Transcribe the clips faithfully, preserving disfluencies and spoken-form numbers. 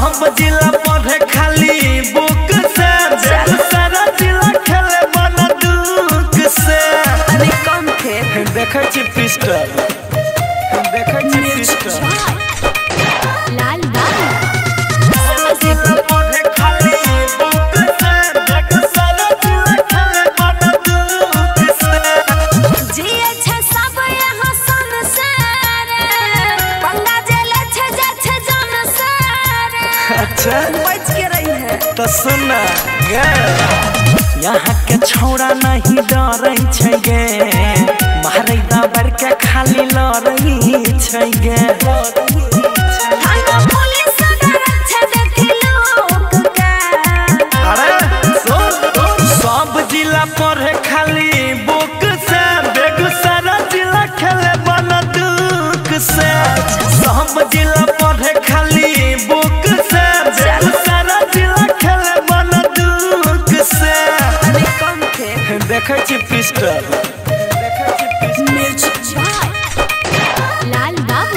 सब जिला पढ़े खाली बुक से सारा जिला खेले बंदूक से। अरे कम थे देखे छी पिस्टल देखे छी पिस्टल लाल लाल सब जिला पढ़े खाली बुक से सारा जिला खेले बंदूक से। जी अच्छा सब यहाँ सन सारे पंगा जेले छे जा छे जान सारे। अच्छा बच के रही है तो सुना गे यहाँ के छोड़ा नहीं डरै छै गे मारै दबर के खाली लड़ै छै गे। थाना पुलिस डरत छे देख लोग का। अरे सुन सब जिला पढ़े खाली बुक से बेगूसराय जिला खेले बंदूक से। सब जिला पढ़े खाली बुक से बेगूसराय जिला खेले बंदूक से। अरे कम थे देखे छी पिस्टल देखे छी पिस्टल मिर्च चाय लाल बाबू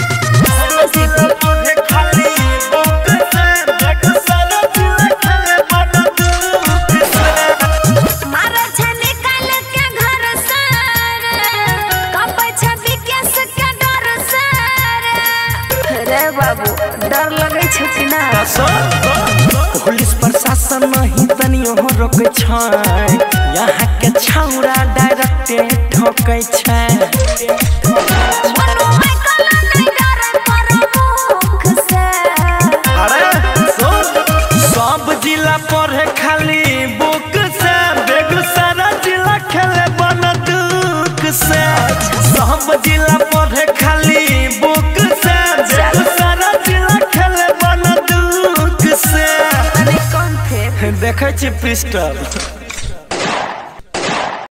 पढ़े खाली बुक से बेगूसराय जिला खेले बंदूक से। मारा छे निकाल के घर सारे कपै छे विकेश के डर सारे। रे बाबू डर लगै छे कि ना। पुलिस प्रशासन नहीं तनियो रोकै छै यहाँ के छौड़ा डायरेक्टे ठोकै छै। मनो में कला नहीं डरे पर मुख से। अरे सुन सब जिला पढ़े खाली बुक से बेगूसराय जिला खेले बंदूक से। सब जिला पढ़े खाली बुक से बेगूसराय जिला खेले बंदूक से। अरे कौन थे देखे छी पिस्टल